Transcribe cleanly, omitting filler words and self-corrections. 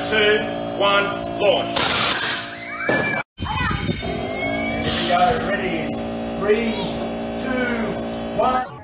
2, 1, launch. Here we go, ready? 3, 2, 1.